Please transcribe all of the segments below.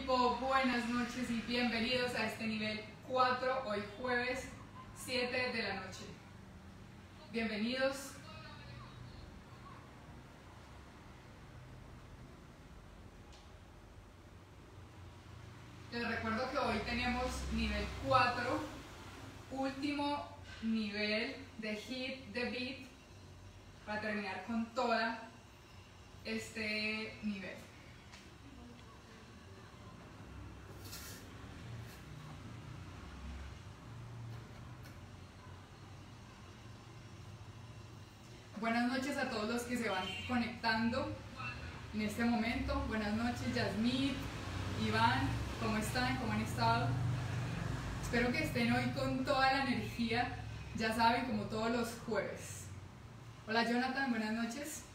equipo, buenas noches y bienvenidos a este nivel 4, hoy jueves 7 de la noche. Bienvenidos. Les recuerdo que hoy tenemos nivel 4, último nivel de Hit the Beat, para terminar con toda este nivel. Buenas noches a todos los que se van conectando en este momento. Buenas noches, Yasmín, Iván, ¿cómo están? ¿Cómo han estado? Espero que estén hoy con toda la energía, ya saben, como todos los jueves. Hola Jonathan, buenas noches.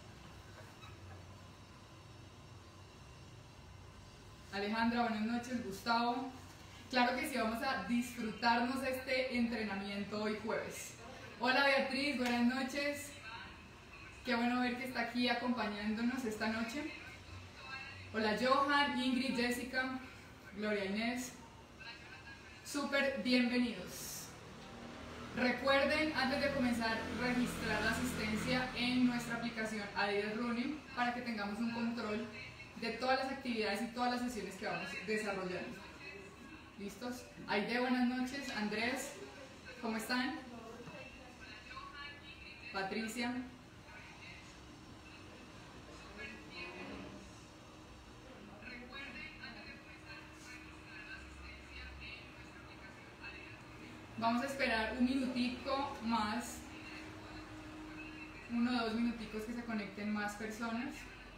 Alejandra, buenas noches. Gustavo. Claro que sí, vamos a disfrutarnos este entrenamiento hoy jueves. Hola Beatriz, buenas noches. Qué bueno ver que está aquí acompañándonos esta noche. Hola Johan, Ingrid, Jessica, Gloria Inés. Súper bienvenidos. Recuerden, antes de comenzar, registrar la asistencia en nuestra aplicación Adidas Running para que tengamos un control de todas las actividades y todas las sesiones que vamos desarrollando. ¿Listos? Aide, buenas noches. Andrés, ¿cómo están? Patricia. Vamos a esperar un minutico más, 1 o 2 minuticos que se conecten más personas.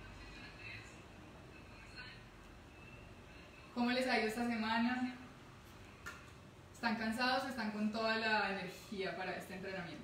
¿Cómo les ha ido esta semana? ¿Están cansados o están con toda la energía para este entrenamiento?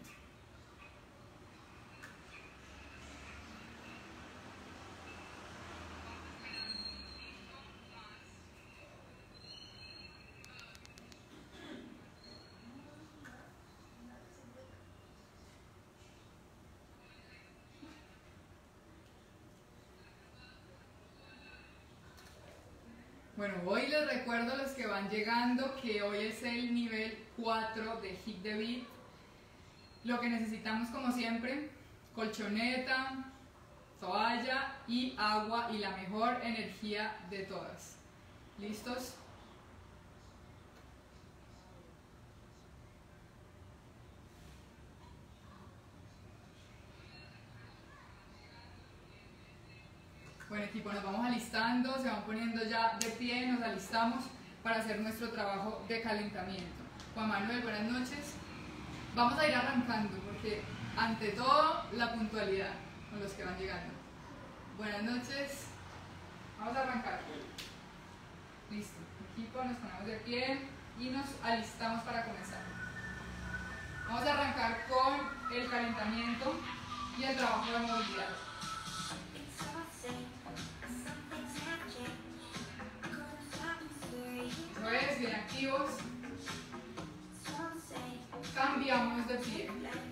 Bueno, hoy les recuerdo a los que van llegando que hoy es el nivel 4 de Hit the Beat. Lo que necesitamos, como siempre, colchoneta, toalla y agua y la mejor energía de todas. ¿Listos? Bueno equipo, nos vamos alistando, se van poniendo ya de pie, nos alistamos para hacer nuestro trabajo de calentamiento. Juan Manuel, buenas noches. Vamos a ir arrancando porque ante todo la puntualidad con los que van llegando. Buenas noches, vamos a arrancar. Listo, equipo, nos ponemos de pie y nos alistamos para comenzar. Vamos a arrancar con el calentamiento y el trabajo de movilidad. Eso es, bien activos. Cambiamos de pie.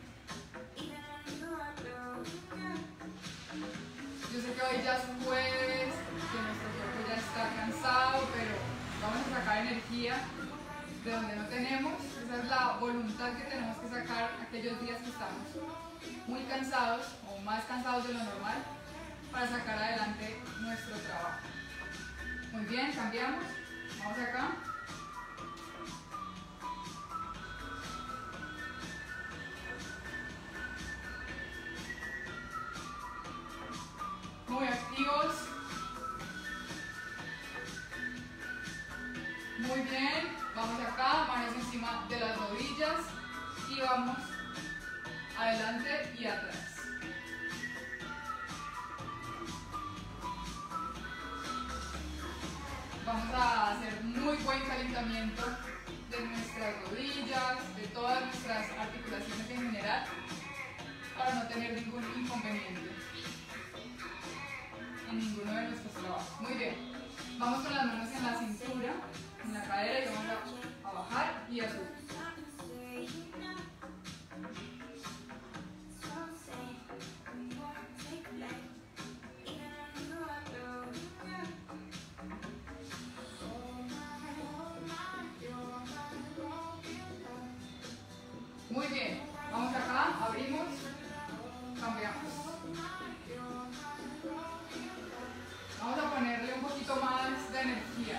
Yo sé que hoy ya es jueves, que nuestro cuerpo ya está cansado, pero vamos a sacar energía de donde no tenemos. Esa es la voluntad que tenemos que sacar aquellos días que estamos muy cansados o más cansados de lo normal para sacar adelante nuestro trabajo. Muy bien, cambiamos. Vamos acá. Muy activos. Muy bien. Vamos acá, manos encima de las rodillas y vamos adelante y atrás. Vamos a hacer muy buen calentamiento de nuestras rodillas, de todas nuestras articulaciones en general, para no tener ningún inconveniente en ninguno de nuestros trabajos. Muy bien, vamos con las manos en la cintura, en la cadera, y vamos a bajar y a subir. Muy bien, vamos acá, abrimos, cambiamos. Vamos a ponerle un poquito más de energía.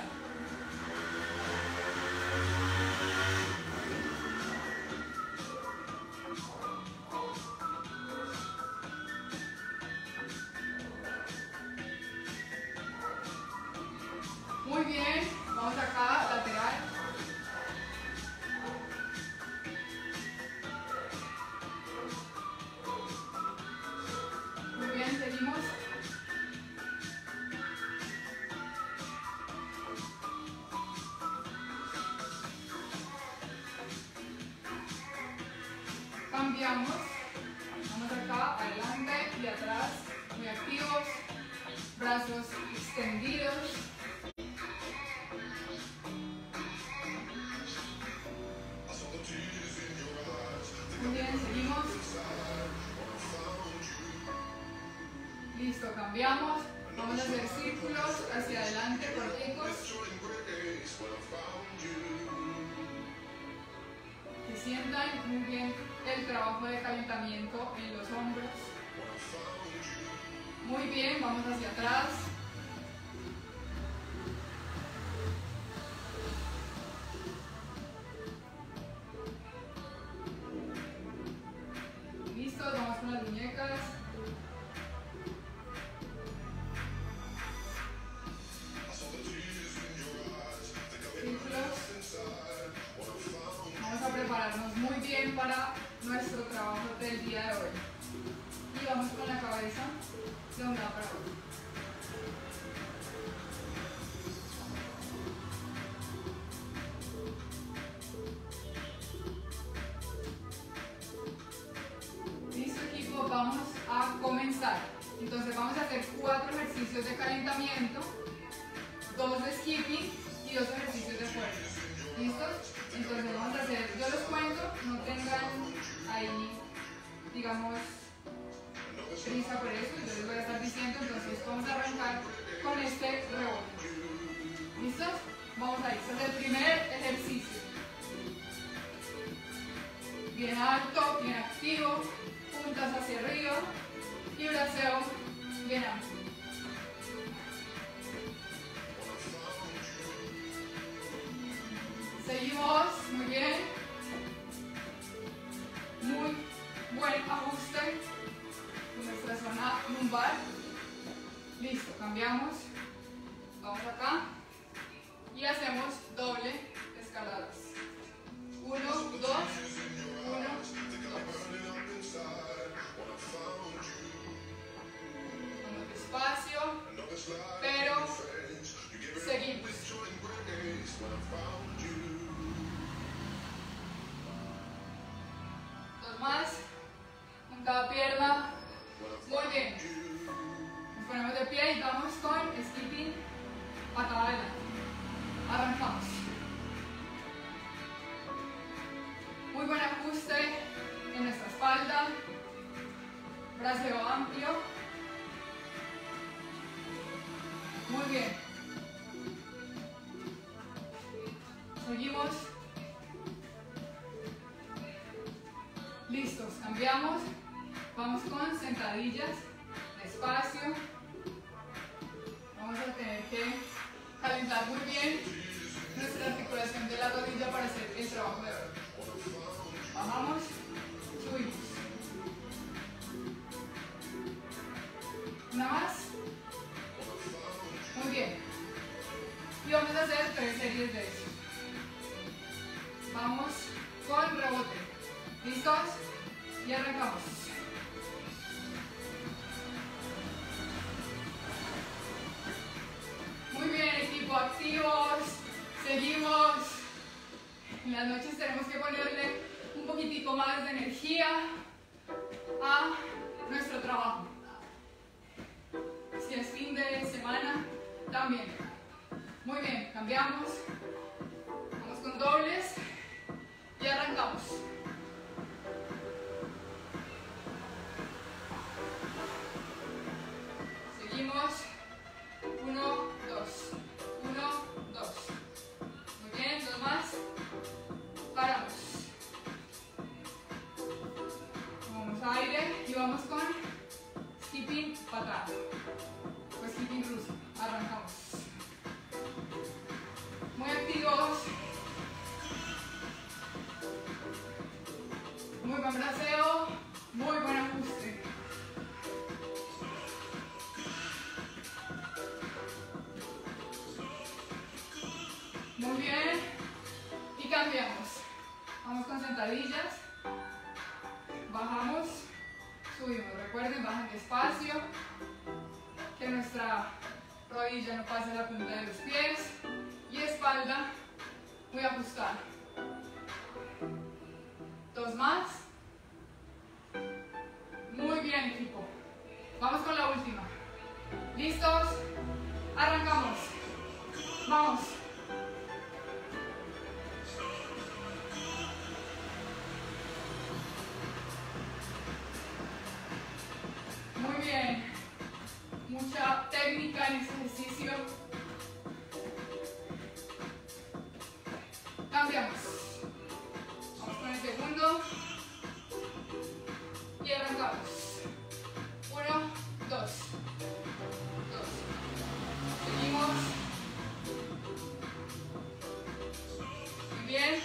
Muy bien, vamos acá, lateral. Muy bien, seguimos. Cambiamos. Vamos acá, adelante y atrás. Muy activos. Brazos extendidos. Muy bien, seguimos. Listo, cambiamos. Vamos a hacer círculos hacia adelante, corticos. Que sientan muy bien el trabajo de calentamiento en los hombros. Muy bien, vamos hacia atrás. Listo, vamos con las muñecas. Prepararnos muy bien para nuestro trabajo del día de hoy. Y vamos con la cabeza de un lado para otro. Listo, equipo, vamos a comenzar. Entonces vamos a hacer 4 ejercicios de calentamiento, 2 de skipping y 2 ejercicios de fuerza. ¿Listos? Entonces vamos a hacer, yo los cuento, no tengan ahí, digamos, prisa por eso, yo les voy a estar diciendo, entonces vamos a arrancar con este rebote. ¿Listos? Vamos a ir, este es el primer ejercicio. Bien alto, bien activo, puntas hacia arriba y braceo bien amplio. Seguimos, muy bien. Muy buen ajuste en nuestra zona lumbar. Listo, cambiamos. Vamos acá y hacemos doble escaladas. 1, 2, 1, 2. Vamos despacio, pero seguimos. Más en cada pierna. Muy bien, nos ponemos de pie y vamos con skipping patada adelante. Arrancamos. Muy buen ajuste en nuestra espalda, braceo amplio. Muy bien, seguimos. Listos, cambiamos, vamos con sentadillas, despacio, vamos a tener que calentar muy bien nuestra articulación de la rodilla para hacer el trabajo de hoy. Bajamos, subimos. Una más. Muy bien. Y vamos a hacer 3 series de eso. Vamos con rebote. ¿Listos? Y arrancamos. Muy bien, equipo, activos. Seguimos. En las noches tenemos que ponerle un poquitico más de energía a nuestro trabajo. Si es fin de semana, también. Muy bien, cambiamos. Vamos con dobles y arrancamos. Seguimos. 1, 2. 1, 2. Muy bien, 2 más. Paramos. patada. Pues skipping cruise. Arrancamos. Muy activos. Muy buen braceo. Muy buen ajuste. Muy bien. Y cambiamos. Vamos con sentadillas. Bajamos. Subimos. Recuerden, bajen despacio. Que nuestra rodilla no pase la punta de los pies. Y espalda muy ajustada. 2 más. Muy bien, equipo. Vamos con la última. ¿Listos? Arrancamos. Vamos. Muy bien. Mucha técnica en este ejercicio. Cambiamos. Vamos con el segundo. Y arrancamos. 1, 2. Seguimos. Muy bien.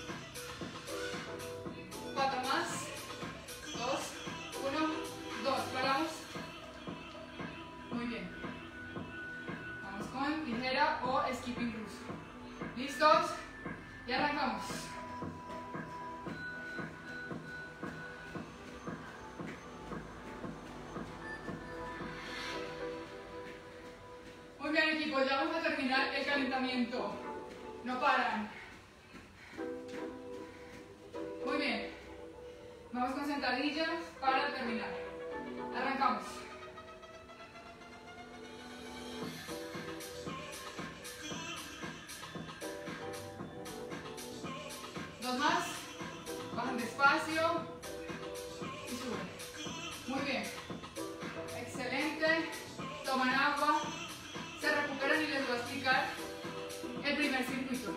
4 más. 2, 1, 2. Paramos. Muy bien. Vamos con ligera o skipping cruise. ¿Listos? Y arrancamos. Muy bien, equipo, ya vamos a terminar el calentamiento. No paran. Muy bien. Vamos con sentadillas para terminar. Arrancamos. Dos más. Bajan despacio y suben. Muy bien. Excelente. Toman agua. Se recuperan y les voy a explicar el primer circuito.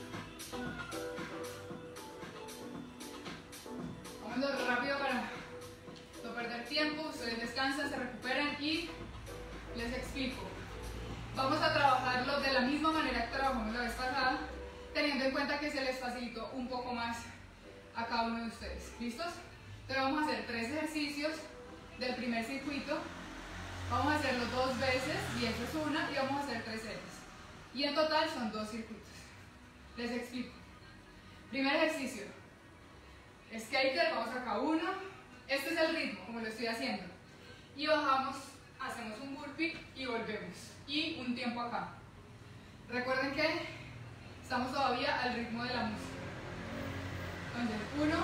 Vamos rápido para no perder tiempo. Ustedes descansan, se recuperan y les explico. Vamos a trabajarlo de la misma manera que trabajamos la vez pasada, teniendo en cuenta que se les facilitó un poco más a cada uno de ustedes. ¿Listos? Entonces vamos a hacer 3 ejercicios del primer circuito. Vamos a hacerlo 2 veces, y eso es una, y vamos a hacer 3 series. Y en total son 2 circuitos. Les explico. Primer ejercicio. Skater, vamos acá 1. Este es el ritmo, como lo estoy haciendo. Y bajamos, hacemos un burpee y volvemos. Y un tiempo acá. Recuerden que estamos todavía al ritmo de la música. Entonces, 1, 1,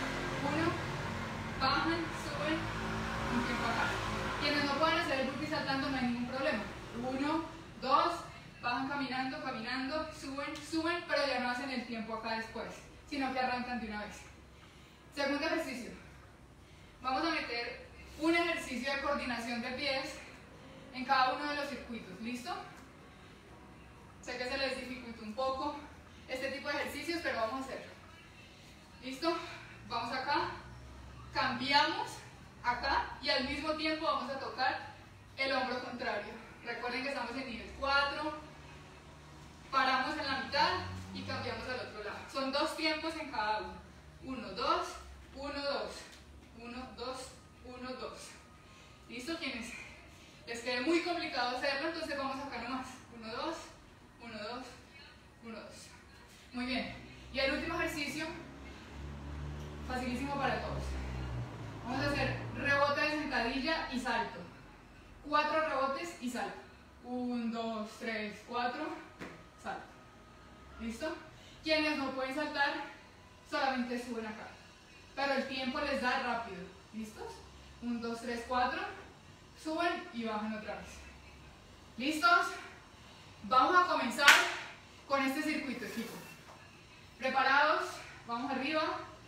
bajan, suben, un tiempo acá. Quienes no pueden hacer el burpee saltando no hay ningún problema. 1, 2, bajan caminando, caminando, suben, suben, pero ya no hacen el tiempo acá después, sino que arrancan de una vez. Segundo ejercicio. Vamos a meter un ejercicio de coordinación de pies en cada uno de los circuitos. ¿Listo? Sé que se les dificulta un poco este tipo de ejercicios, pero vamos a hacerlo. ¿Listo? Vamos acá, cambiamos acá y al mismo tiempo vamos a tocar el hombro contrario. Recuerden que estamos en nivel 4, paramos en la mitad y cambiamos al otro lado. Son 2 tiempos en cada uno. 1, 2, 1, 2, 1, 2, 1, 2. ¿Listo? Quienes les quede muy complicado hacerlo, entonces vamos acá nomás. 1, 2, 1, 2, 1, 2. Muy bien. Y el último ejercicio, facilísimo para todos. Vamos a hacer rebote de sentadilla y salto. 4 rebotes y salto. 1, 2, 3, 4, salto. ¿Listo? Quienes no pueden saltar, solamente suben acá. Pero el tiempo les da rápido. ¿Listos? 1, 2, 3, 4. Suben y bajan otra vez. ¿Listos? Vamos a comenzar con este circuito, equipo. ¿Preparados? Vamos arriba.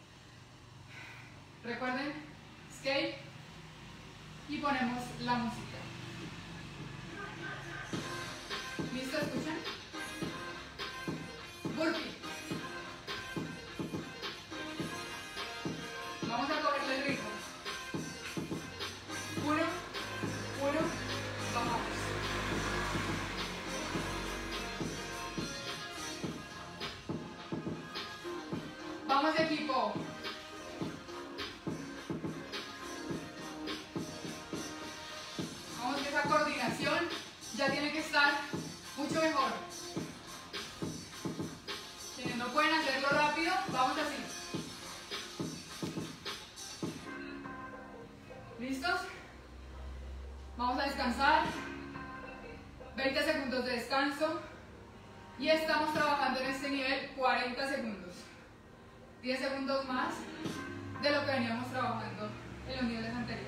Recuerden, skate. Y ponemos la música. ¿Listo? ¿Escuchan? Burpee. Vamos a cogerle el ritmo. 1, 1, esa coordinación ya tiene que estar mucho mejor. Quienes no pueden hacerlo rápido, vamos así. ¿Listos? Vamos a descansar. 20 segundos de descanso. Y estamos trabajando en este nivel 40 segundos. 10 segundos más de lo que veníamos trabajando en los niveles anteriores.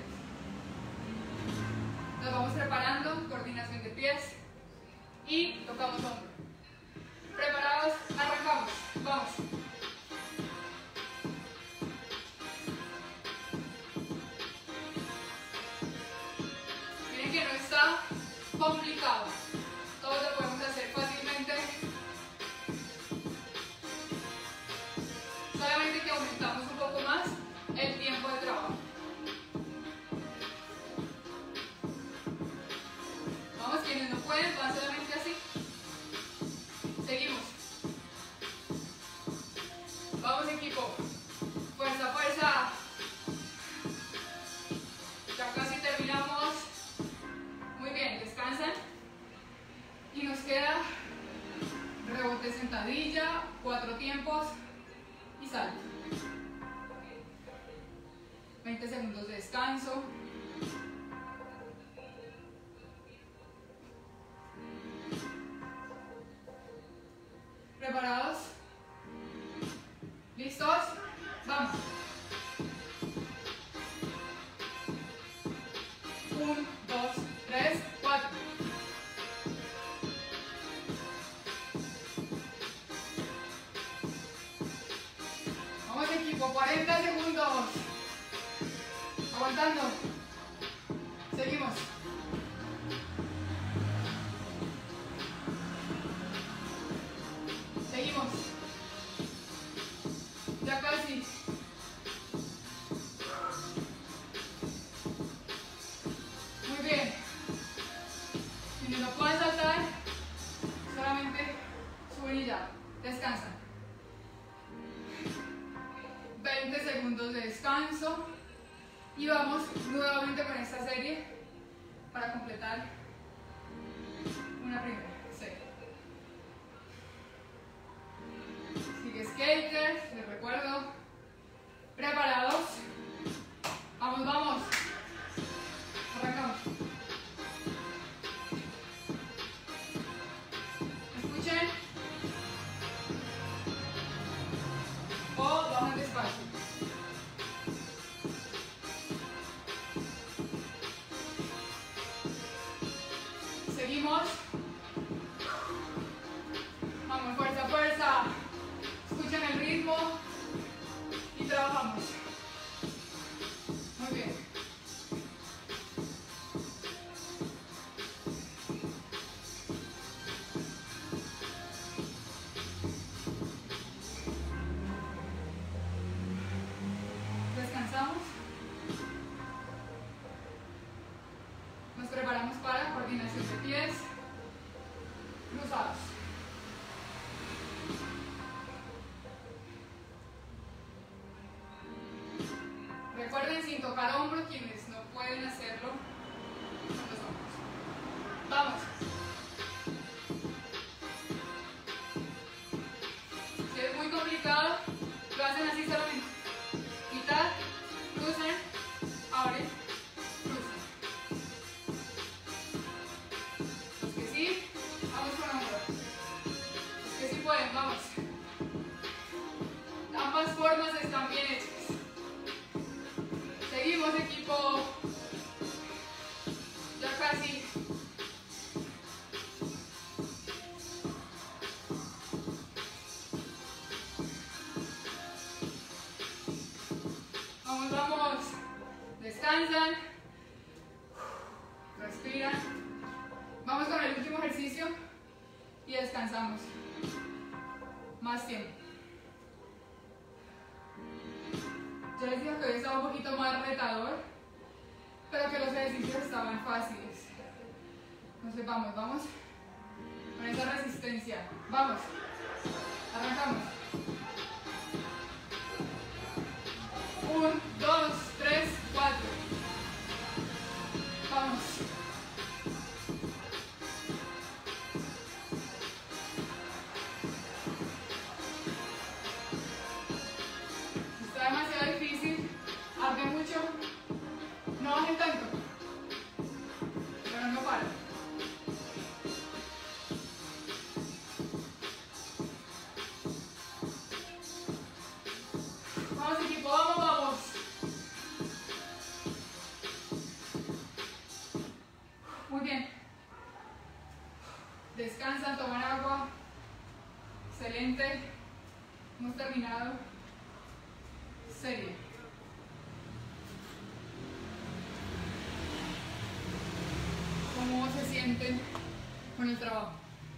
Nos vamos preparando, coordinación de pies y tocamos hombro. ¿Preparados? Arrancamos. Vamos. Miren que no está complicado. Todos lo podemos hacer fácilmente. Solamente que aumentamos un poco más el tiempo de trabajo. Vamos, quienes no pueden, van solamente así. Seguimos. Vamos, equipo. Fuerza, fuerza. Ya casi terminamos. Muy bien, descansan. Y nos queda rebote sentadilla, 4 tiempos y salto. 20 segundos de descanso. ¿Preparados? ¿Listos? Vamos. 1, 2, 3, 4. Vamos, equipo, 40 segundos. Aguantando. Seguimos. Seguimos. Ya casi. Muy bien. Si no pueden saltar, solamente suben y ya. Descansan. 20 segundos de descanso. Y vamos nuevamente con esta serie para completar una primera serie. Sigue skaters, les recuerdo. ¿Preparados? Vamos, vamos. Arrancamos. Escuchen. O bajan despacio. Seguimos. Vamos, fuerza, fuerza. Escuchen el ritmo y trabajamos. Muy bien. Descansamos. Nos preparamos para coordinación de pies cruzados. Recuerden, sin tocar hombros, quienes no pueden hacerlo con los hombros. Vamos. Si es muy complicado, lo hacen así solamente. Mitad, cruzan, abren, cruzan. Los que sí, vamos con hombros. Los que sí pueden, vamos. Ambas formas están bien hechas. Seguimos, equipo. Ya casi. Vamos, vamos. Descansan. Respiran. Vamos con el último ejercicio y descansamos. Más tiempo. Yo les dije que hoy estaba un poquito más retador, pero que los ejercicios estaban fáciles. Entonces vamos, vamos con esa resistencia. Vamos, arrancamos. 1, 2, 3, 4. Vamos. Descansan, toman agua. Excelente. Hemos terminado. Serie. ¿Cómo se sienten con el trabajo?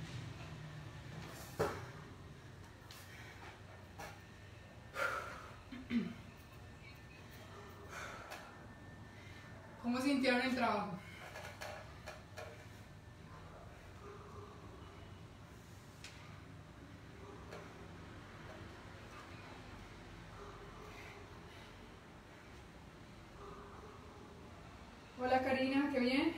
¿Cómo sintieron el trabajo? Hola Karina, qué bien.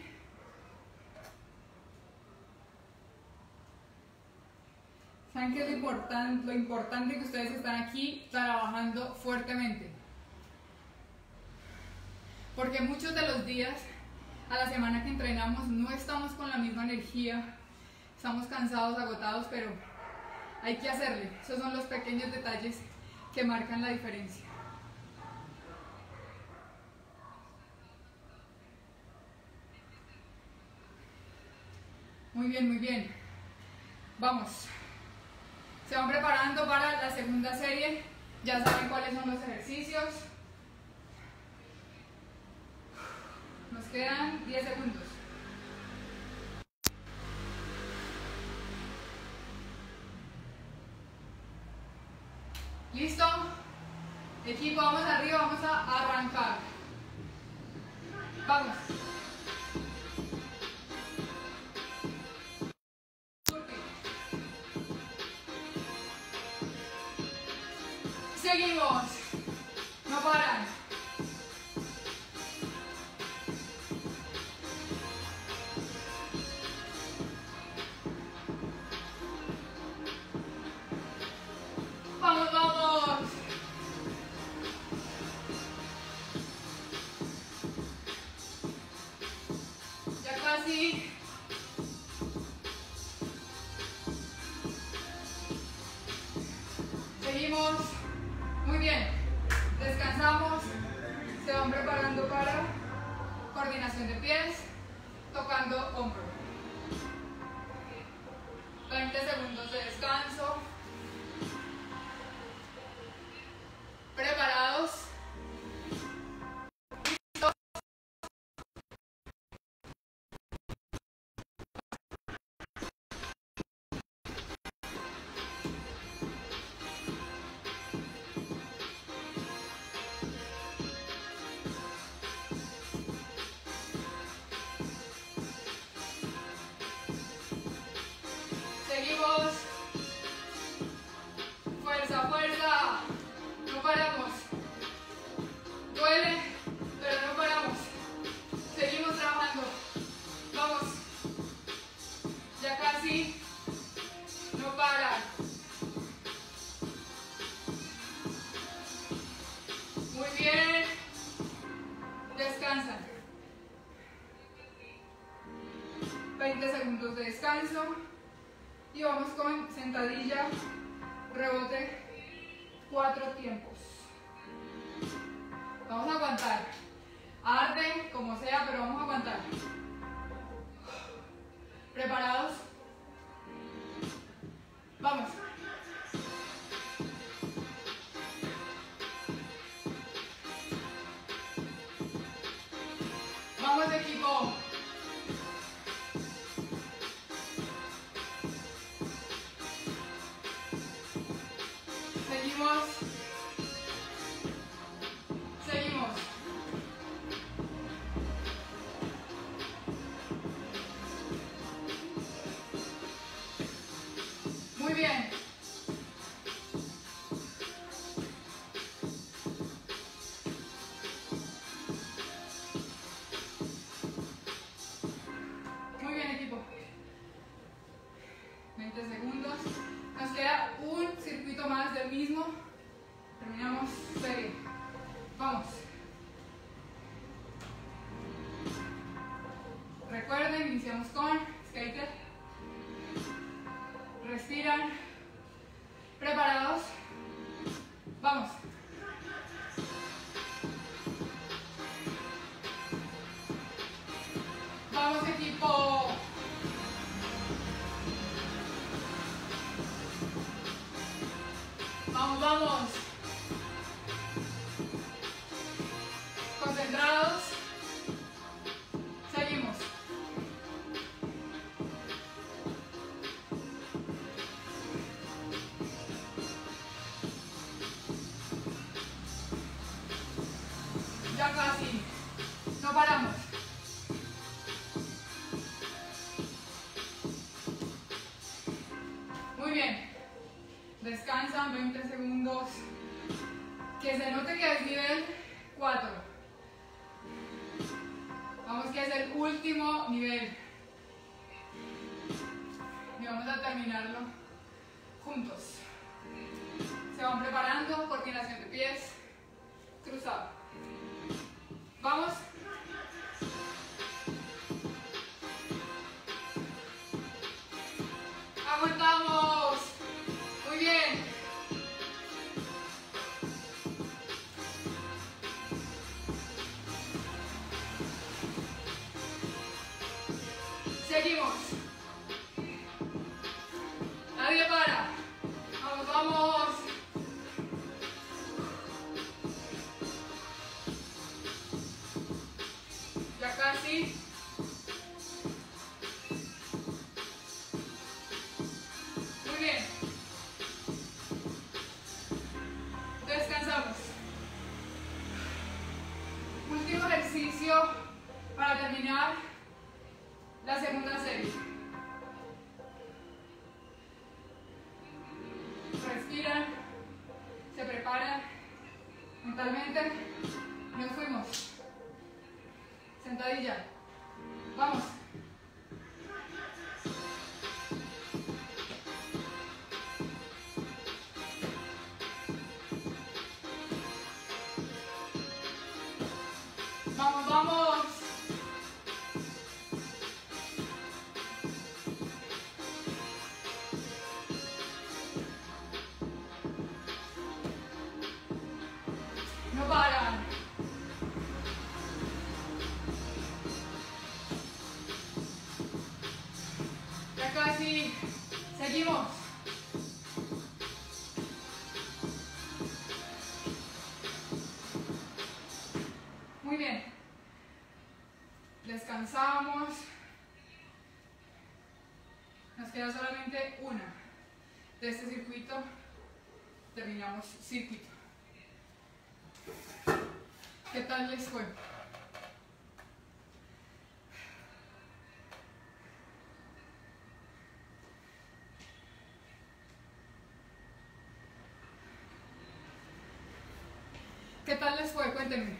¿Saben qué es lo importante que ustedes están aquí trabajando fuertemente? Porque muchos de los días a la semana que entrenamos no estamos con la misma energía, estamos cansados, agotados, pero hay que hacerle. Esos son los pequeños detalles que marcan la diferencia. Muy bien, muy bien. Vamos. Se van preparando para la segunda serie. Ya saben cuáles son los ejercicios. Nos quedan 10 segundos. ¿Listo? Equipo, vamos arriba, vamos a arrancar. Vamos. Seguimos. No paran. Vamos, vamos. Ya casi. Seguimos. Muy bien. Descansamos. Se van preparando para coordinación de pies, tocando hombro. 20 segundos de descanso. ¿Preparados? Seguimos. Fuerza, fuerza. No paramos. Duele, pero no paramos. Seguimos trabajando. Vamos. Ya casi. No paran. Muy bien. Descansan. 20 segundos de descanso. Y vamos con sentadilla, rebote, 4 tiempos. Vamos a aguantar. Arde, como sea, pero vamos a aguantar. ¿Preparados? Vamos. Vamos, equipo. Seguimos. Seguimos. Muy bien. Muy bien, equipo. 20 segundos. Nos queda un circuito más del mismo. Terminamos serie. Vamos. Recuerden, iniciamos con skater. Respiran. ¿Preparados? Vamos. Vamos, equipo. vamos. Concentrados. Seguimos. Ya casi. No paramos. Muy bien. Descansan 20 segundos. Que se note que es nivel 4. Vamos que es el último nivel. Y vamos a terminarlo juntos. Se van preparando, coordinación de pies, cruzado. Vamos. Aguantamos. Muy bien. Seguimos. Nadie para. Vamos, vamos. Ya casi. Muy bien. Descansamos. Último ejercicio para terminar la segunda serie. Respiran, se preparan mentalmente. Nos fuimos. Sentadilla. Vamos. Vamos, vamos. No paran. Ya casi. Seguimos. Muy bien. Descansamos. Nos queda solamente una de este circuito. Terminamos circuito. ¿Qué tal les fue? ¿Qué tal les fue? Cuéntenme.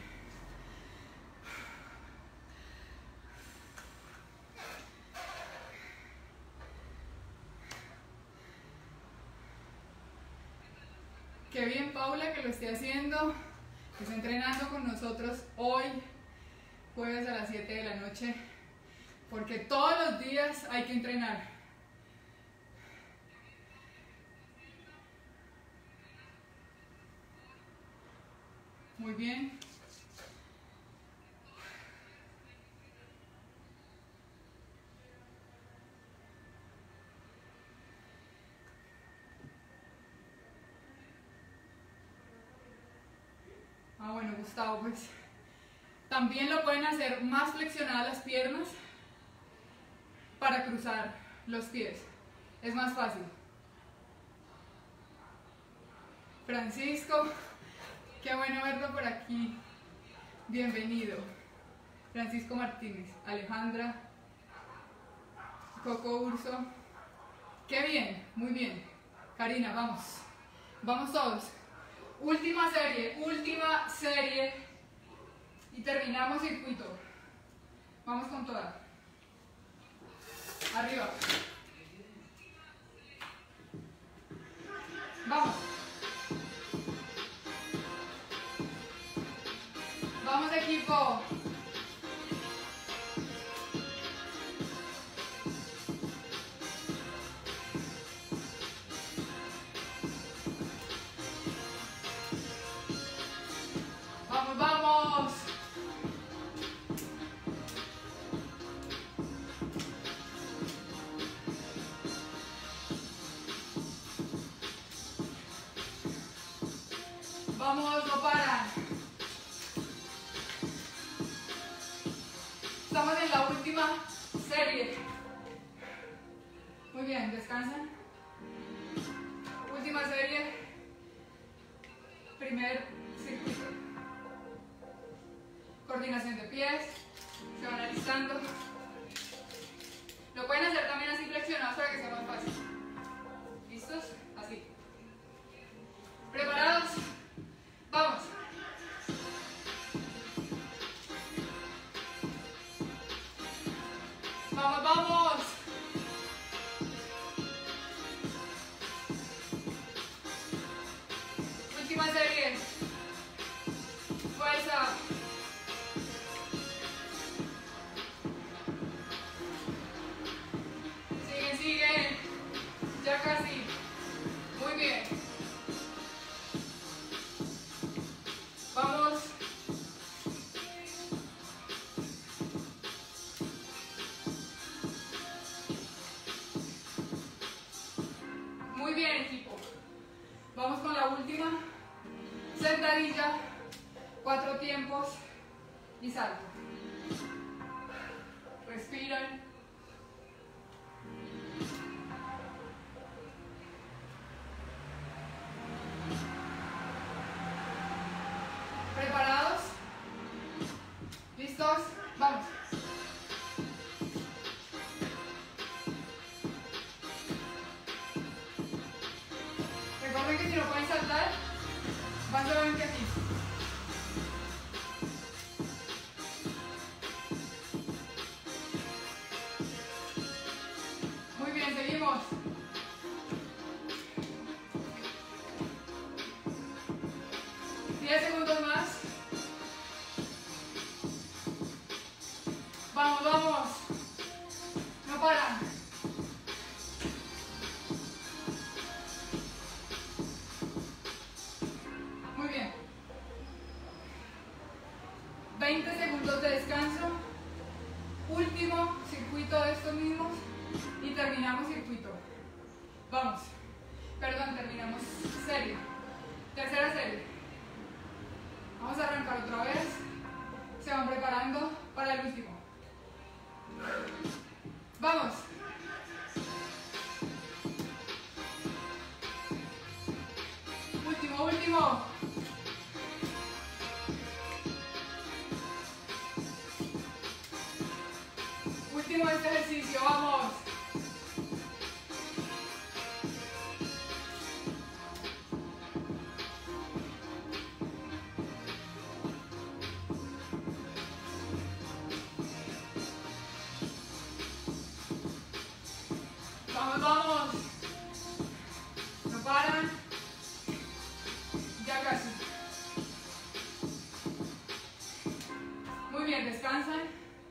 Qué bien, Paula, que lo esté haciendo, que está entrenando con nosotros hoy, jueves a las 7 de la noche, porque todos los días hay que entrenar. Muy bien. Ah, bueno, Gustavo, pues también lo pueden hacer más flexionadas las piernas para cruzar los pies. Es más fácil. Francisco, qué bueno verlo por aquí. Bienvenido. Francisco Martínez, Alejandra, Coco Urso. Qué bien, muy bien. Karina, vamos. Vamos todos. Última serie y terminamos circuito. Vamos con toda. Arriba. Vamos. Vamos, equipo. Vamos, vamos. Vamos, no paran. Estamos en la última serie. Muy bien, descansan. Última serie. Primer circuito. Coordinación de pies. Se van alistando. Lo pueden hacer también así flexionados para que sea más fácil. ¿Listos? Así. ¿Preparados? Vamos. Vamos, vamos. Última serie. Fuerza. Siguen, siguen. Ya casi. Muy bien. Vamos. Muy bien, equipo. Vamos con la última. Sentadilla, 4 tiempos y salto. Respiran. ¿Preparados? ¿Listos? Vamos. Recuerden que si no pueden saltar, van solamente aquí. Muy bien, seguimos. Segundos más. Vamos, vamos. No paran. Muy bien. 20 segundos de descanso. Último circuito de estos mismos. Y terminamos circuito. Vamos. Perdón, terminamos serie. Tercera serie. Vamos a arrancar otra vez. Se van preparando para el último. Vamos. Último, último. Último de este ejercicio, vamos. Vamos, vamos. No paran. Ya casi. Muy bien, descansan.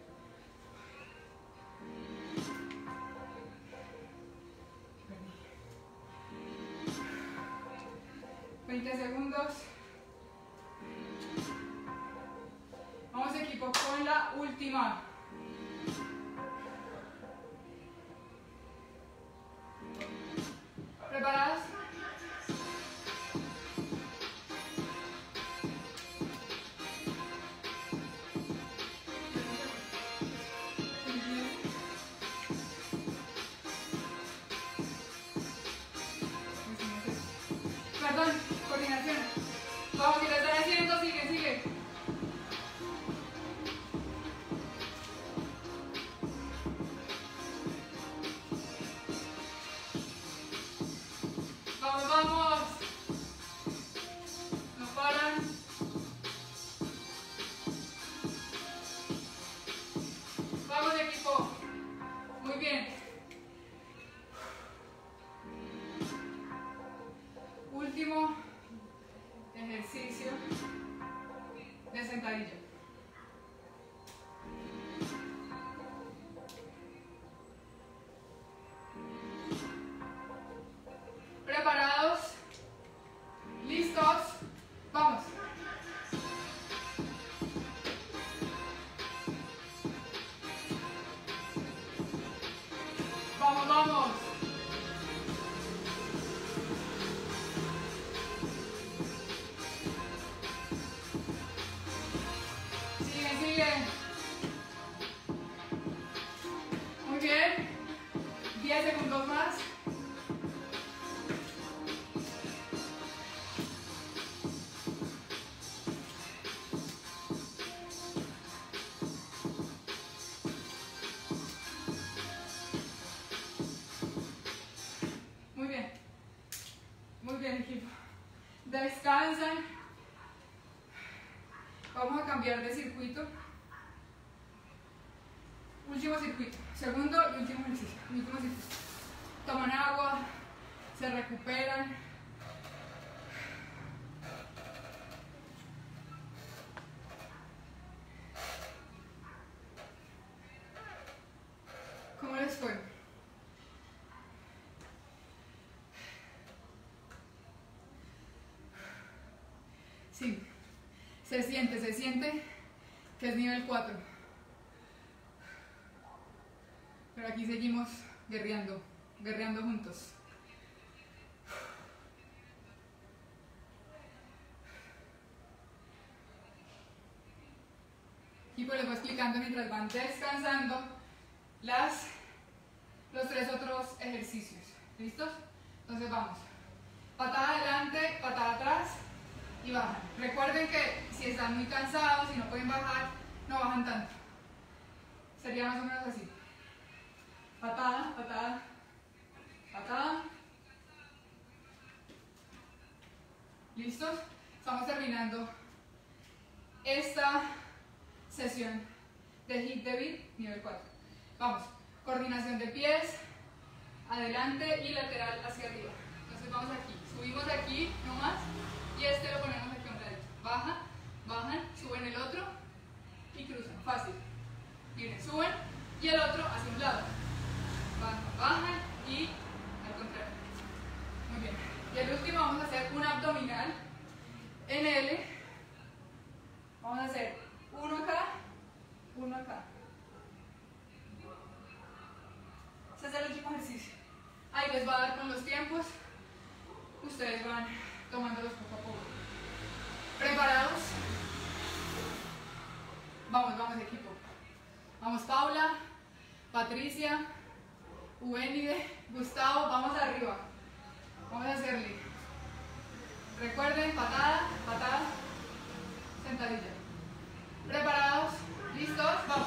Segundos. Vamos, equipo, con la última. ¿Preparados? Perdón, coordinación. Vamos, si lo están haciendo, sigue, sigue. Vamos, vamos. No paran. Vamos, equipo. Muy bien. Último ejercicio de sentadilla. ¿Preparados? ¿Listos? Vamos. Vamos, vamos. 10 segundos más. Muy bien, equipo. Descansan. Vamos a cambiar de circuito. Último circuito. Segundo y último ejercicio. Último circuito. Toman agua. Se recuperan. ¿Cómo les fue? Sí, se siente que es nivel 4. Pero aquí seguimos guerreando juntos. Y pues les voy explicando mientras van descansando los 3 otros ejercicios. ¿Listos? Entonces vamos. Patada adelante, patada atrás y bajan. Recuerden que si están muy cansados y no pueden bajar, no bajan tanto. Sería más o menos así. Patada, patada, patada. ¿Listos? Estamos terminando esta sesión de hip de beat nivel 4. Vamos, coordinación de pies, adelante y lateral hacia arriba. Entonces vamos aquí, subimos aquí nomás y este lo ponemos aquí a un ladito. Bajan, bajan, suben el otro y cruzan, fácil. Miren, suben y el otro hacia un lado. Bajan, bajan y al contrario. Muy bien. Y el último vamos a hacer un abdominal en L. Vamos a hacer uno acá, uno acá. Ese es el último ejercicio. Ahí les va a dar con los tiempos. Ustedes van tomándolos poco a poco. ¿Preparados? Vamos, vamos equipo. Vamos Paula, Patricia, Ubenide, Gustavo, vamos arriba. Vamos a hacerle. Recuerden, patada, patada, sentadilla. ¿Preparados? ¿Listos? Vamos.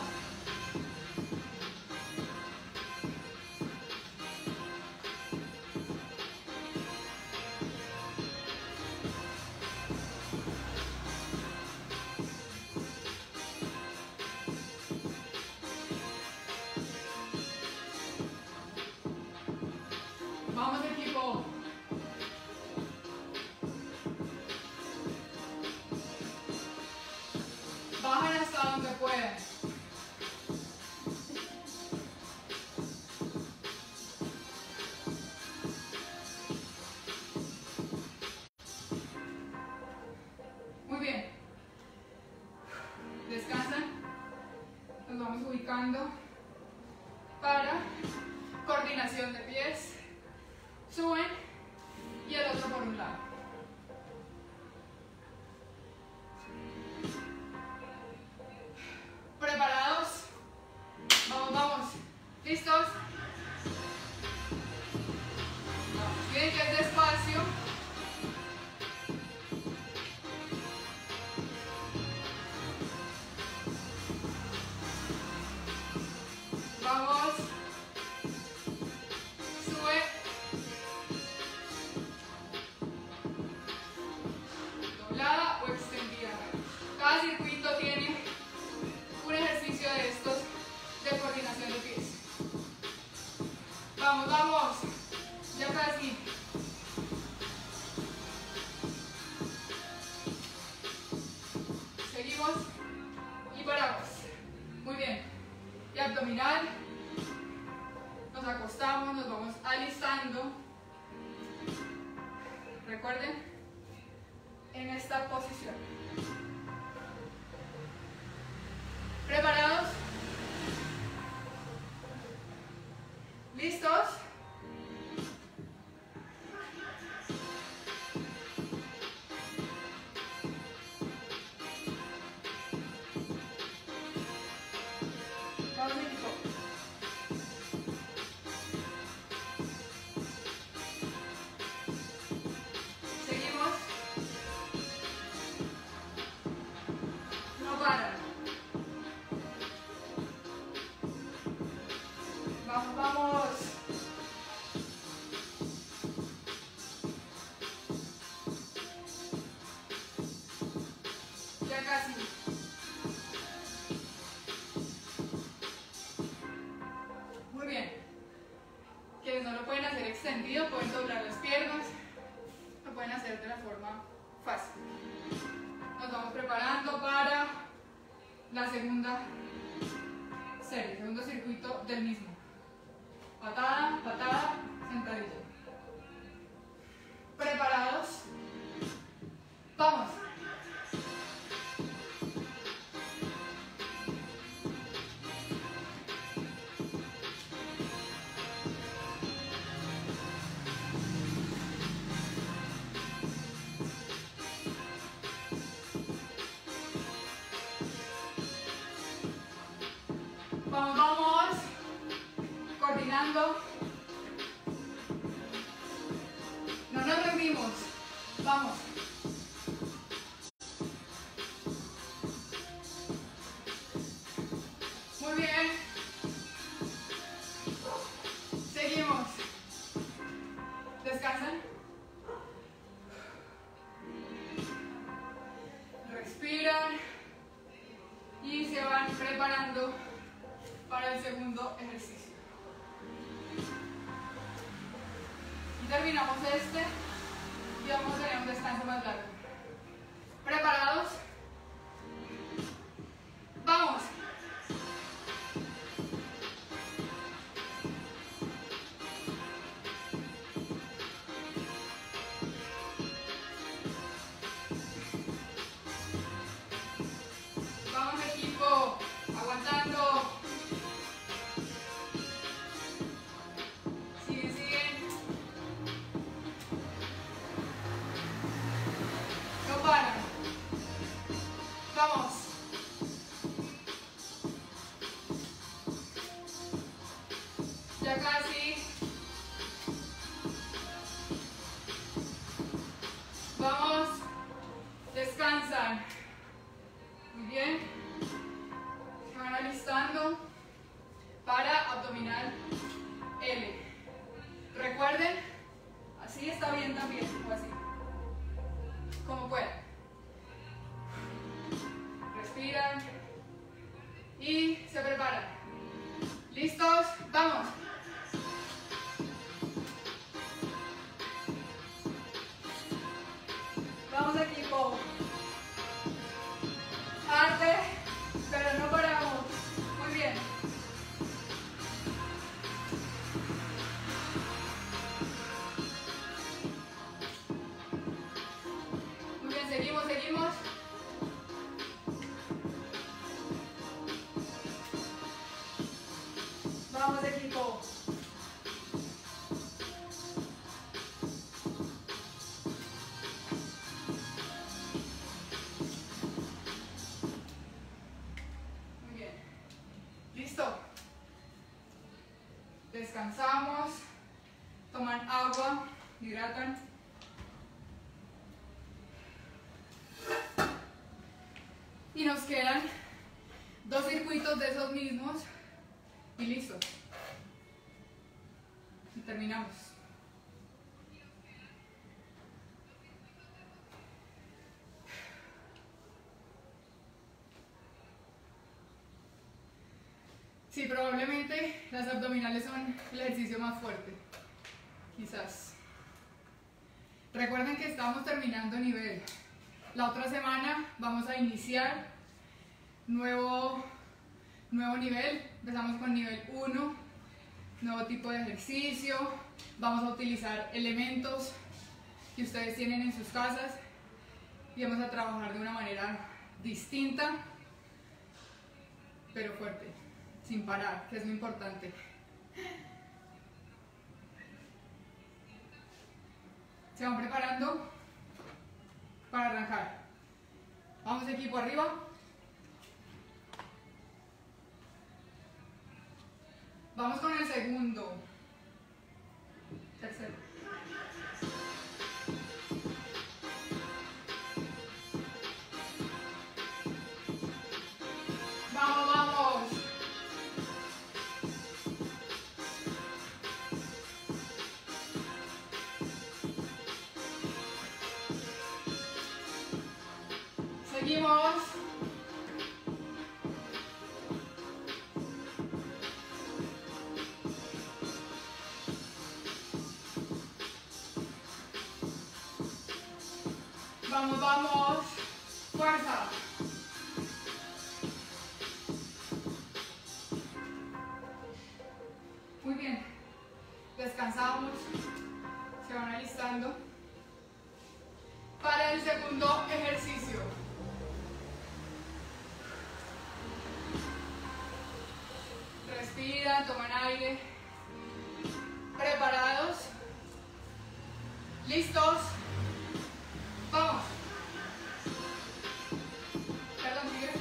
Vamos equipo. Bajen hasta donde puedan. Muy bien. Descansan. Nos vamos ubicando para coordinación de pies. Suben y el otro por un lado. ¿Preparados? Vamos, vamos. ¿Listos? Vamos. Miren que es despacio. Vamos. Sube. Doblada o extendida. Cada circuito tiene un ejercicio de estos de coordinación de pies. Vamos, vamos. Ya casi. Seguimos y paramos. Muy bien. Y abdominal. Nos acostamos, nos vamos alistando. Recuerden, en esta posición. ¿Preparados? ¿Listos? Vamos equipo. Quienes no lo pueden hacer extendido, pueden doblar las piernas, lo pueden hacer de la forma fácil. Nos vamos preparando para la segunda serie, segundo circuito del mismo. Patada, patada, sentadilla. ¿Preparados? ¡Vamos! Vamos, vamos. Coordinando. No nos rendimos. Vamos. Muy bien. Seguimos. Descansan. Respiran. Y se van preparando para el segundo ejercicio. Y terminamos este y vamos a tener un descanso más largo. ¿Preparados? ¡Vamos! Vamos, equipo, aguantando. Siguen, siguen. No paran. Vamos. Ya casi. Vamos. Descansan. Muy bien. Se van alistando para abdominal L. Recuerden, así está bien también, o así. Como puedan. Respiran y se preparan. ¿Listos? ¡Vamos! Vamos, equipo. Arte, pero no paramos. Muy bien. Muy bien, seguimos, seguimos. Vamos, equipo. Muy bien. ¿Listo? Descansamos. Toman agua, hidratan. Y nos quedan 2 circuitos de esos mismos y listo. Y terminamos. Sí, probablemente las abdominales son el ejercicio más fuerte. Quizás. Recuerden que estamos terminando nivel. La otra semana vamos a iniciar nuevo nivel. Empezamos con nivel 1, nuevo tipo de ejercicio. Vamos a utilizar elementos que ustedes tienen en sus casas y vamos a trabajar de una manera distinta, pero fuerte, sin parar, que es lo importante. Se van preparando para arrancar. Vamos, equipo, arriba. Vamos con el segundo. Tercero. Vamos, vamos. Seguimos. Vamos, vamos. Fuerza. Muy bien. Descansamos. Se van alistando para el segundo ejercicio. Respiran, toman aire. ¿Preparados? ¿Listos? Vamos. Perdón, sigue.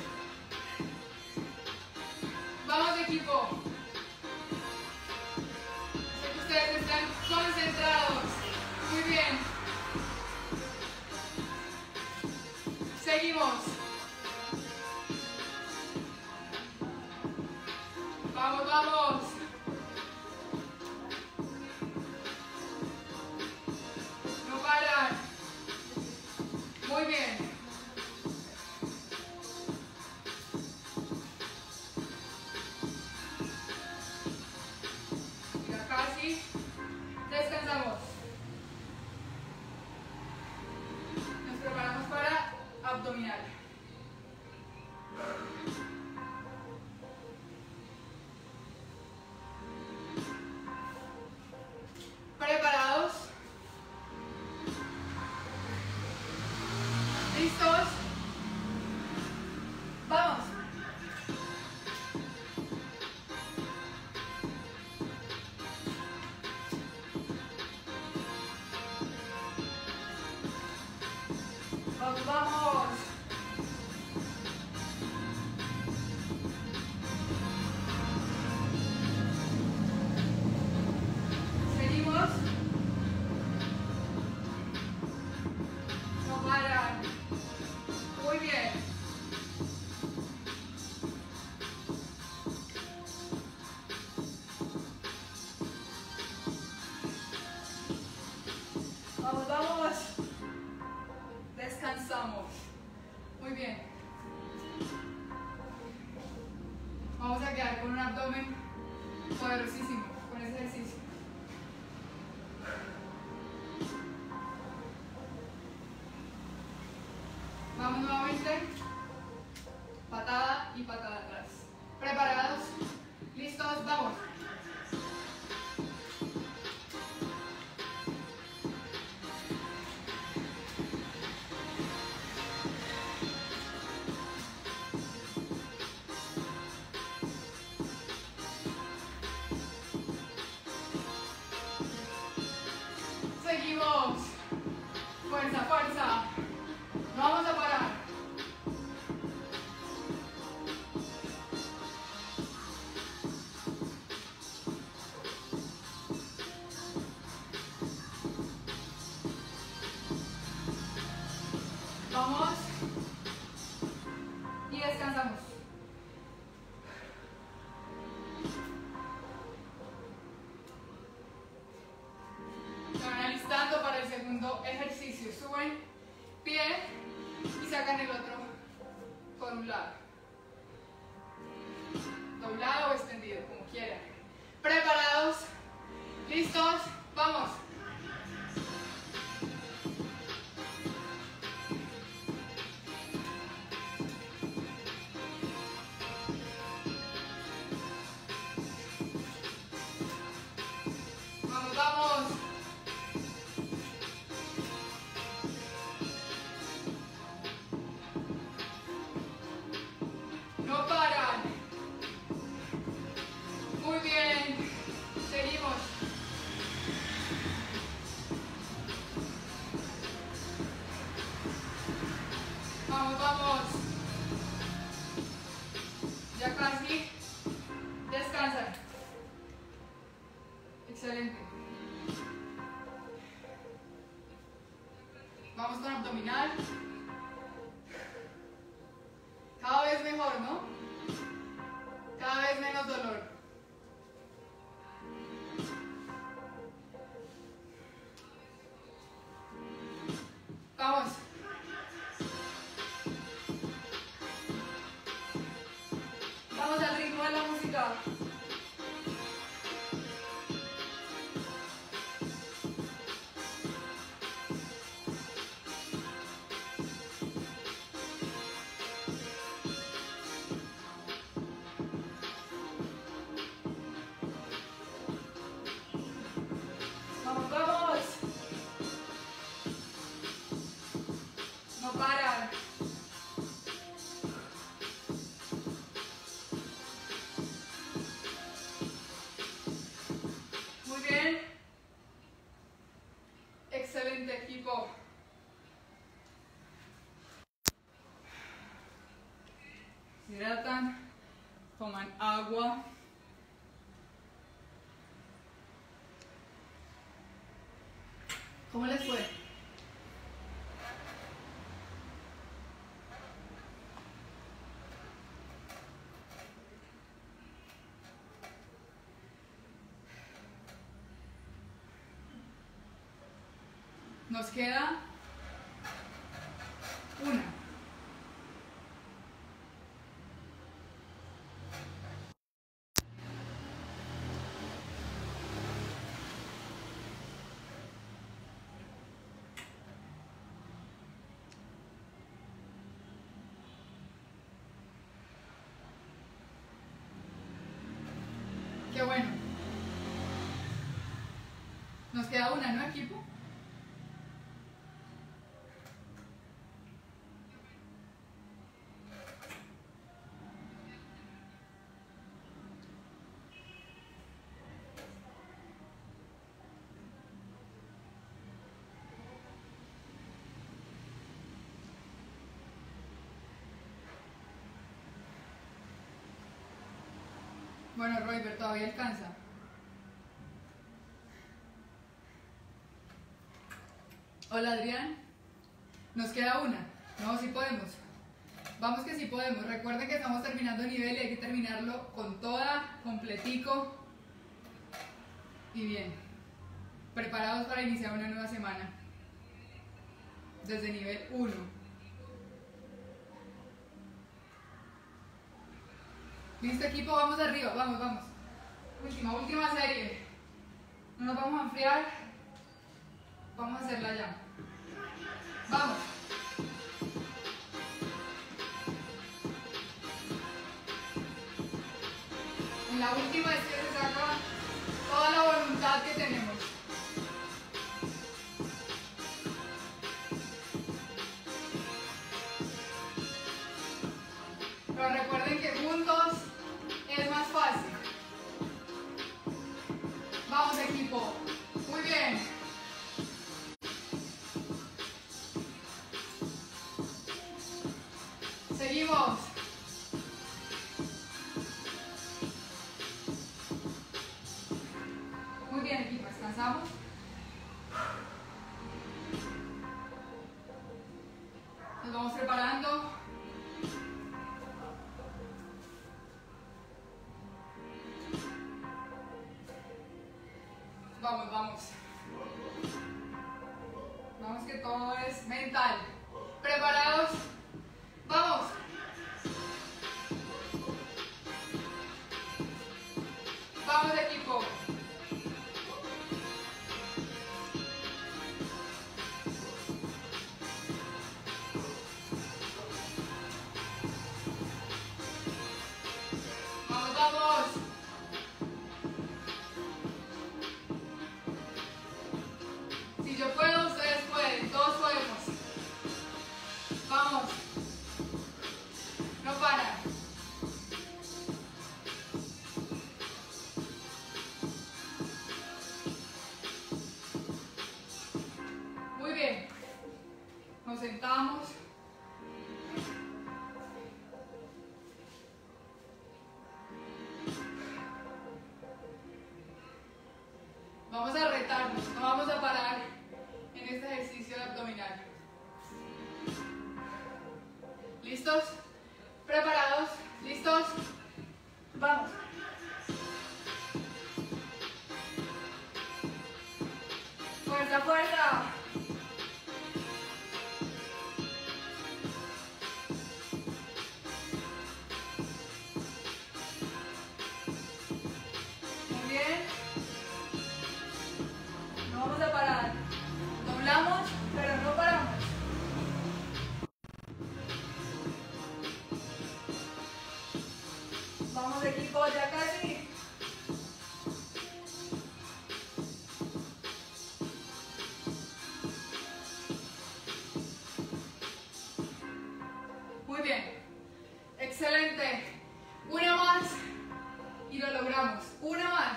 Vamos, equipo. Sé que ustedes están concentrados. Muy bien. Seguimos. Vamos, vamos. No paran. Muy bien. Ya casi. Descansamos. Nos preparamos para abdominal. ¿Preparados? ¿Listos? ¡Vamos! ¡Vamos, vamos! ¿Seguimos? No paran. Muy bien. Vamos, vamos. Descansamos. Muy bien. Vamos a quedar con un abdomen poderosísimo con ese ejercicio. Vamos nuevamente. Patada y patada atrás. ¿Preparados? ¿Listos? Vamos. Seguimos. Fuerza, fuerza. No vamos a parar. Vamos. Y descansamos. Se van alistando para el segundo ejercicio. Suben pie y sacan el otro por un lado. Doblado o extendido, como quieran. ¿Preparados? ¿Listos? ¡Vamos! ¡Vamos, vamos! No paran. Muy bien. Seguimos. Vamos, vamos. Ya casi. Descansan. Excelente. Vamos con abdominal. Cada vez mejor, ¿no? Cada vez menos dolor. Vamos. Vamos al ritmo de la música. ¿Cómo les fue? Nos queda una. Qué bueno. Nos queda una, ¿no, equipo? Bueno, Royber, todavía alcanza. Hola, Adrián. Nos queda una. No, sí podemos. Vamos que sí podemos. Recuerden que estamos terminando nivel y hay que terminarlo con toda, completico y bien. Preparados para iniciar una nueva semana. Desde nivel 1. ¿Listo, equipo? Vamos arriba. Vamos, vamos. Última serie. No nos vamos a enfriar. Vamos a hacerla ya. Vamos. En la última es que se saca toda la voluntad que tenemos. Pero recuerden que juntos es más fácil. Vamos, equipo. Muy bien. Seguimos. Muy bien, equipo. Descansamos. Nos vamos preparando. Vamos, vamos. Vamos que todo es mental. ¿Preparados? ¡Vamos! ¡Vamos, equipo! ¡Vamos, vamos! Si yo puedo, ustedes pueden. Todos podemos. ¡Vamos! No para. Muy bien. Nos sentamos. Vamos a retarnos. No vamos a parar en este ejercicio de abdominal. ¿Listos? ¿Preparados? ¿Listos? Vamos. Fuerza, fuerza. Muy bien. No vamos a parar. Doblamos, pero no paramos. Vamos, equipo, ya casi. Muy bien. Excelente. Una más y lo logramos. Una más.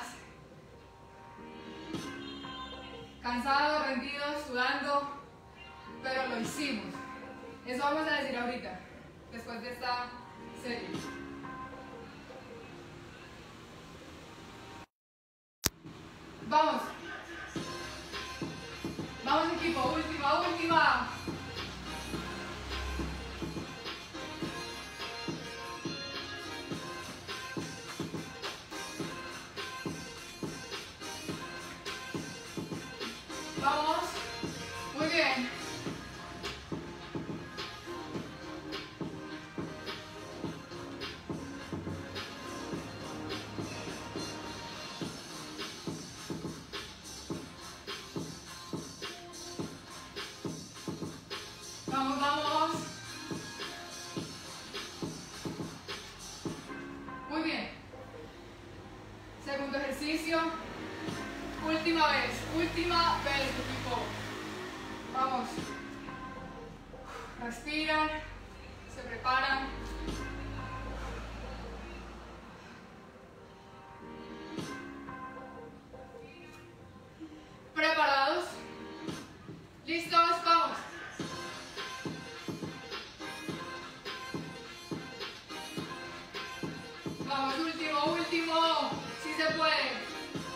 Cansados, rendidos, sudando, pero lo hicimos. Eso vamos a decir ahorita, después de esta serie. Vamos. Vamos, última vez, equipo. Vamos. Respiran, se preparan. ¿Preparados? ¿Listos? Vamos. Vamos, último. Si se puede.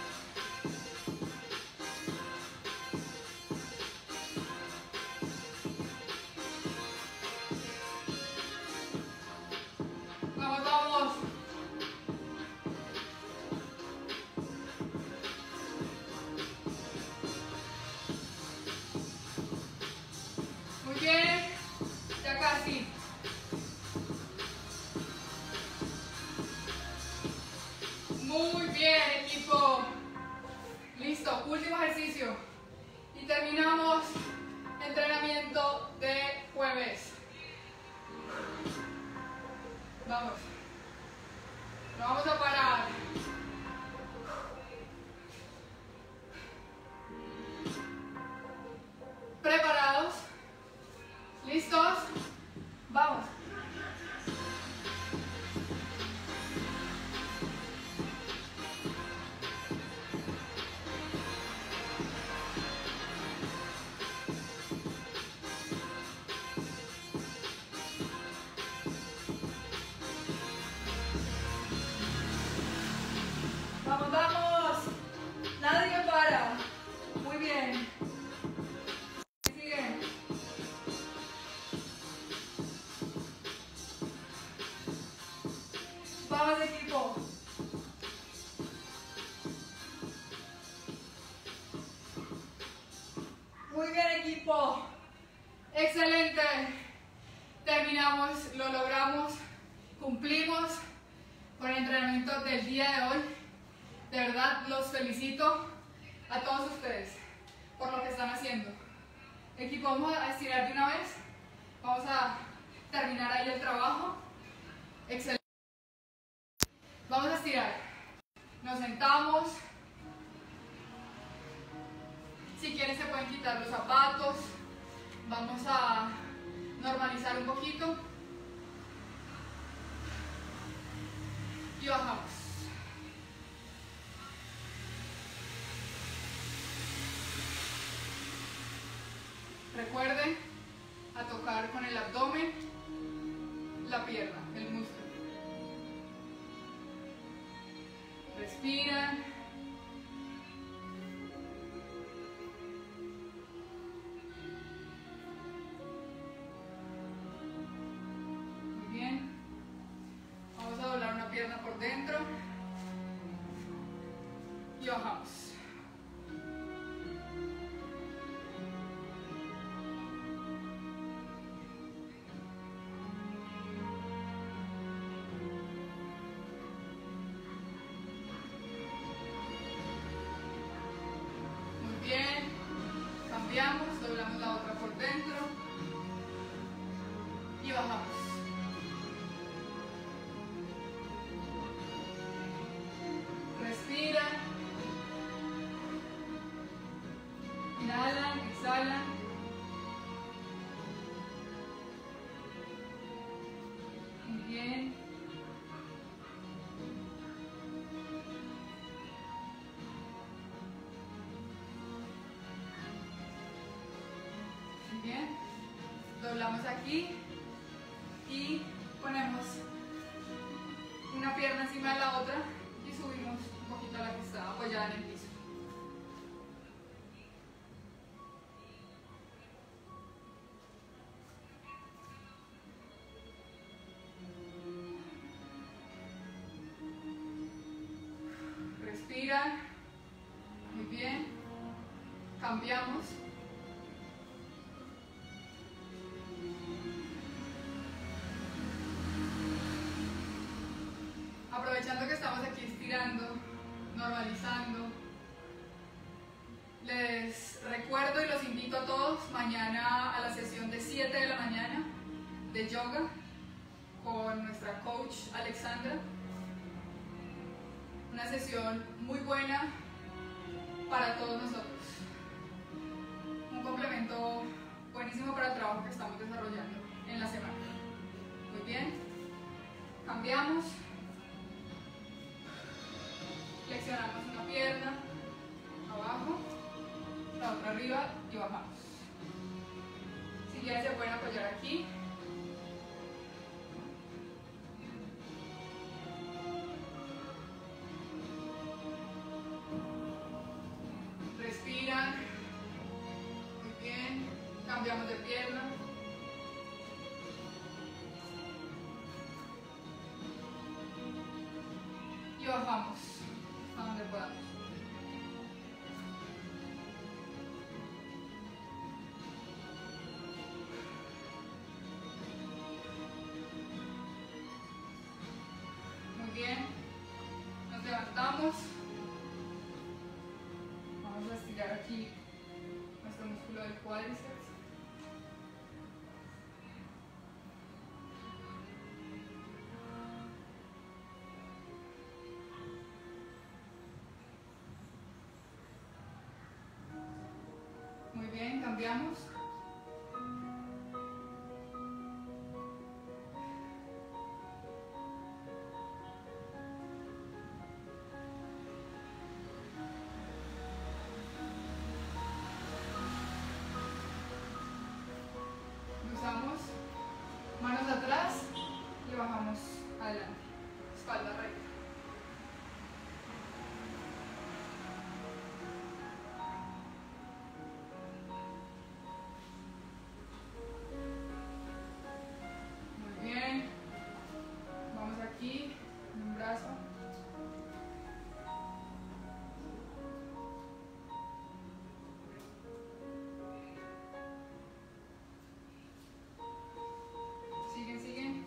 Vamos. Muy bien. Ya casi. Muy bien, equipo. Listo, último ejercicio. Y terminamos entrenamiento de jueves. Vamos. No vamos a parar. ¿Preparados? ¿Listos? Vamos. Vamos. Nadie para. Muy bien. Siguen. Vamos, equipo. Muy bien, equipo. Excelente. Terminamos, lo logramos, cumplimos con el entrenamiento del día de hoy. De verdad, los felicito a todos ustedes por lo que están haciendo. Equipo, vamos a estirar de una vez. Vamos a terminar ahí el trabajo. Excelente. Vamos a estirar. Nos sentamos. Si quieren se pueden quitar los zapatos. Vamos a normalizar un poquito. Y bajamos. Recuerden a tocar con el abdomen la pierna, el músculo. Respiran. Muy bien. Vamos a doblar una pierna por dentro y bajamos. Bien, cambiamos, doblamos la otra por dentro y bajamos. Respiran, inhalan, exhalan. Muy bien. Bien, doblamos aquí y ponemos una pierna encima de la otra y subimos un poquito a la que está apoyada en el piso. Respiran, muy bien, cambiamos. Aprovechando que estamos aquí estirando, normalizando, les recuerdo y los invito a todos mañana a la sesión de 7 de la mañana de yoga con nuestra coach Alexandra. Una sesión muy buena para todos nosotros. Un complemento buenísimo para el trabajo que estamos desarrollando en la semana. Muy bien. Cambiamos. Flexionamos una pierna abajo, la otra arriba y bajamos. Si quieren se pueden apoyar aquí. Respiran. Muy bien. Cambiamos de pierna. Y bajamos a donde podamos. Muy bien. Nos levantamos. Vamos a estirar aquí nuestro músculo del cuádriceps. Muy bien, cambiamos. Cruzamos, manos atrás y bajamos adelante, espalda recta. Muy bien, vamos aquí, en un brazo. Siguen.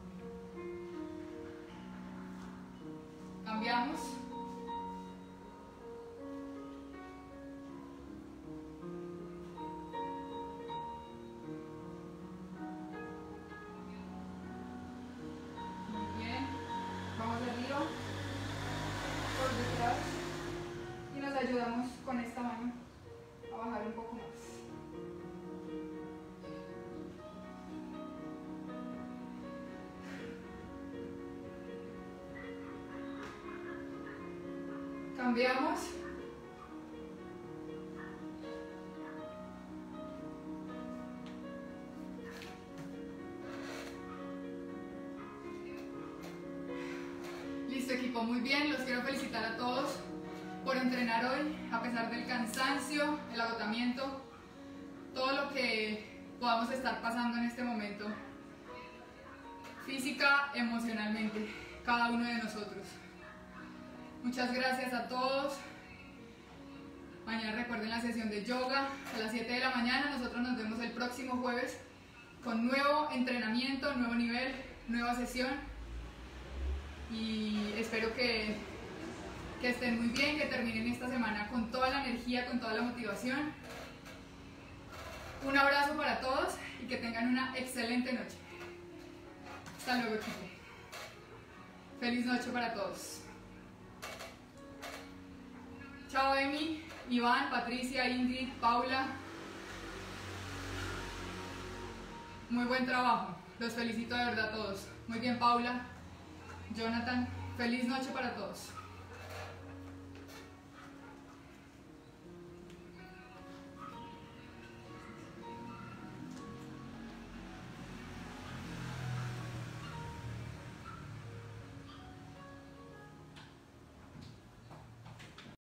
Cambiamos. Muy bien. Vamos arriba, por detrás y nos ayudamos con esta mano a bajar un poco más. Cambiamos. Listo, equipo, muy bien. Los quiero felicitar a todos por entrenar hoy, a pesar del cansancio, el agotamiento, todo lo que podamos estar pasando en este momento, física, emocionalmente, cada uno de nosotros. Muchas gracias a todos. Mañana recuerden la sesión de yoga a las 7 de la mañana. Nosotros nos vemos el próximo jueves con nuevo entrenamiento, nuevo nivel, nueva sesión. Y espero que estén muy bien, que terminen esta semana con toda la energía, con toda la motivación. Un abrazo para todos y que tengan una excelente noche. Hasta luego, equipo. Feliz noche para todos. Chao, Emi, Iván, Patricia, Ingrid, Paula. Muy buen trabajo. Los felicito de verdad a todos. Muy bien, Paula, Jonathan. Feliz noche para todos.